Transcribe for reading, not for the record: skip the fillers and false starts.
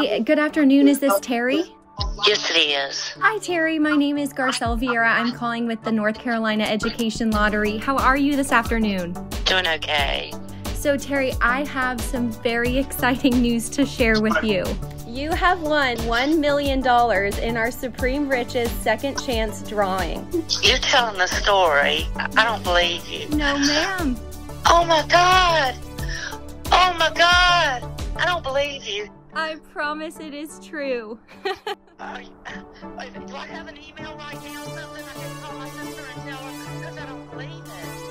Hi, good afternoon. Is this Terri? Yes, it is. Hi, Terri. My name is Garcelle Vieira. I'm calling with the North Carolina Education Lottery. How are you this afternoon? Doing okay. So, Terri, I have some very exciting news to share with you. You have won $1 million in our Supreme Riches Second Chance drawing. You're telling the story. I don't believe you. No, ma'am. Oh, my God. Oh, my God. I don't believe you. I promise it is true. Do I have an email right now or something? I can call my sister and tell her because I don't believe it.